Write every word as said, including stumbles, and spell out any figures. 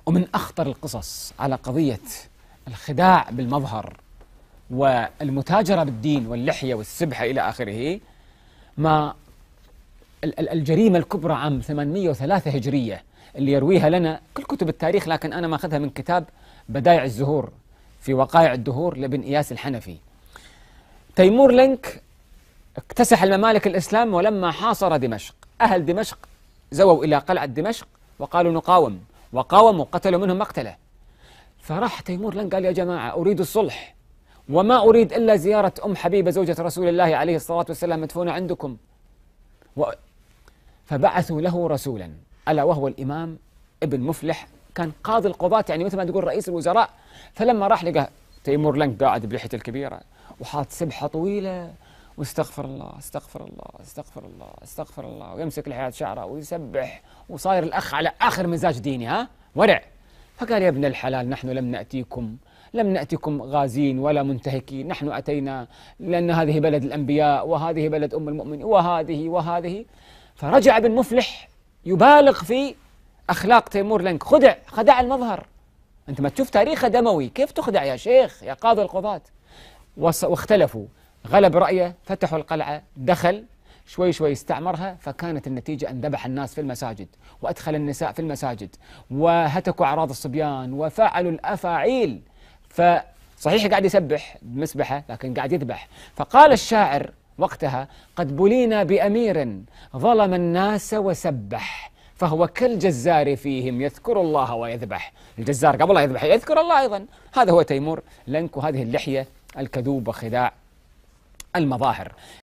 ومن أخطر القصص على قضية الخداع بالمظهر والمتاجرة بالدين واللحية والسبحة إلى آخره ما الجريمة الكبرى عام ثمانمئة وثلاثة هجرية اللي يرويها لنا كل كتب التاريخ، لكن أنا ماخذها من كتاب بدائع الزهور في وقائع الدهور لابن إياس الحنفي. تيمور لنك اكتسح الممالك الإسلام، ولما حاصر دمشق أهل دمشق زووا إلى قلعة دمشق وقالوا نقاوم، وقاوموا قتلوا منهم مقتله. فراح تيمور لنك قال يا جماعة أريد الصلح وما أريد إلا زيارة أم حبيبة زوجة رسول الله عليه الصلاة والسلام مدفونة عندكم. و... فبعثوا له رسولا ألا وهو الإمام ابن مفلح، كان قاضي القضاة، يعني مثل ما تقول رئيس الوزراء. فلما راح لقى تيمور لنك قاعد بلحيته الكبيرة وحاط سبحة طويلة واستغفر الله استغفر الله استغفر الله استغفر الله، ويمسك لحية شعره ويسبح، وصاير الأخ على آخر مزاج ديني، ها ورع. فقال يا ابن الحلال نحن لم نأتيكم لم نأتكم غازين ولا منتهكين، نحن أتينا لأن هذه بلد الأنبياء وهذه بلد أم المؤمنين وهذه وهذه. فرجع ابن مفلح يبالغ في أخلاق تيمور لنك، خدع خدع المظهر. أنت ما تشوف تاريخه دموي، كيف تخدع يا شيخ يا قاضي القضاة؟ واختلفوا، غلب رأيه، فتحوا القلعة، دخل شوي شوي استعمرها. فكانت النتيجة أن ذبح الناس في المساجد وأدخل النساء في المساجد وهتكوا أعراض الصبيان وفعلوا الأفاعيل. فصحيح قاعد يسبح بمسبحة لكن قاعد يذبح. فقال الشاعر وقتها قد بلينا بأمير ظلم الناس وسبح، فهو كالجزار فيهم يذكر الله ويذبح. الجزار قبل لا يذبح يذكر الله أيضا. هذا هو تيمور لنك، وهذه اللحية الكذوب وخداع المظاهر.